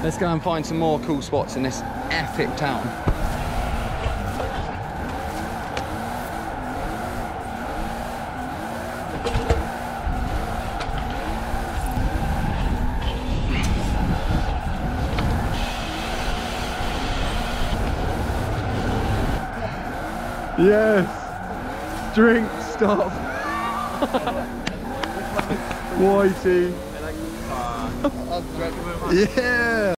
Let's go and find some more cool spots in this epic town. Yes! Drink, stop! Whitey! Yeah!